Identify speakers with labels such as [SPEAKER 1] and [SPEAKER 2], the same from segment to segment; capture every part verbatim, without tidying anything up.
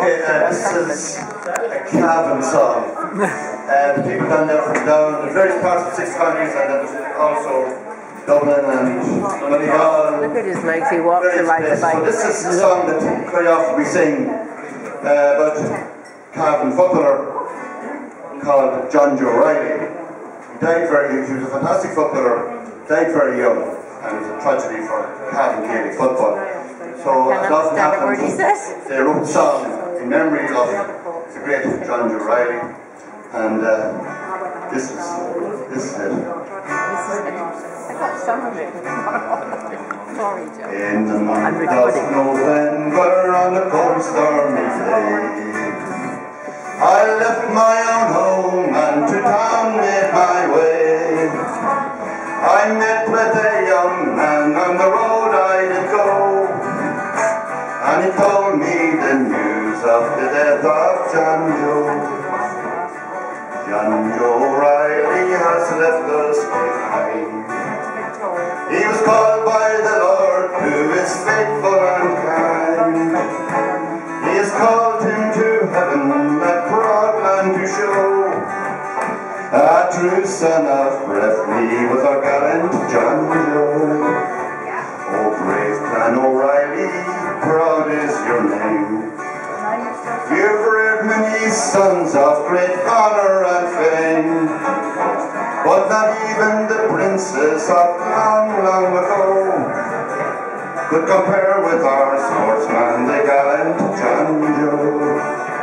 [SPEAKER 1] Okay, uh, this is a Caven song. Uh, the people down there from down in various parts of six countries, and then also Dublin and Donegal.
[SPEAKER 2] Look at his legs, he walks and rides a bike.
[SPEAKER 1] So this is a song that very often we sing uh, about Caven footballer called Joan O'Reilly. He died very young, he was a fantastic footballer, died very young, and it was a tragedy for Caven Gaelic football. So as often happens, they wrote a song in memory of the great Joan O'Reilly, and uh, this is this is it.
[SPEAKER 2] I got some of it. Sorry, Joe.
[SPEAKER 1] In the month of November, on a cold stormy day, I left my own home and to town made my way. I met with a young man on the road I did go, and he told me the news of the death of John Joe. Joan O'Reilly has left us behind. He was called by the Lord, who is faithful and kind. He has called him to heaven, that broad land to show. A true son of Breffni was our gallant John Joe. Oh, brave Clan O'Reilly, proud is your name. You've reared many sons of great honour and fame, but not even the princes of long, long ago could compare with our sportsman, the gallant John Joe.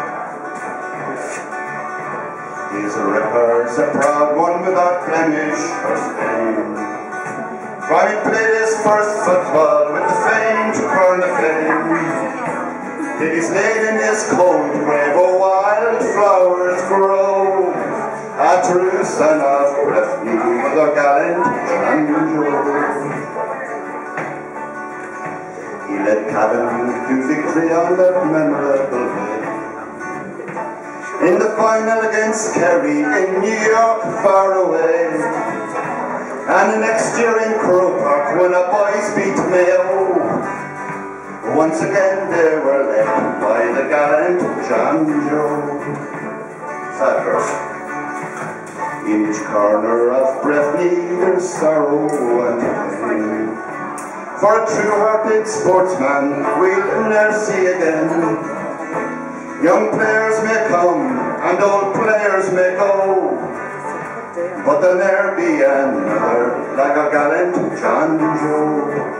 [SPEAKER 1] His record's a proud one without blemish or stain, for he played his first football with the fame to burn the flame. Till he's laid in his cold grave, oh, wild flowers grow. A true son of Breffni was our gallant John Joe. He led Caven to victory on that memorable day, in the final against Kerry in New York, far away. And the next year in Croke Park, when our boys beat Mayo, once again they were led by the gallant John Joe. Sad verse. In each corner of Breffni there's sorrow and pain, for a true-hearted sportsman we'll ne'er see again. Young players may come and old players may go, but there'll ne'er be another like our gallant John Joe.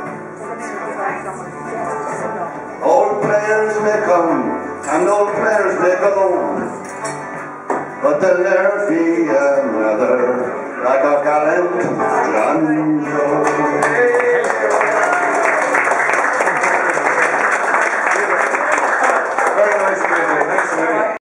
[SPEAKER 1] Old players may come and old players may go, but there'll ne'er be another like our gallant John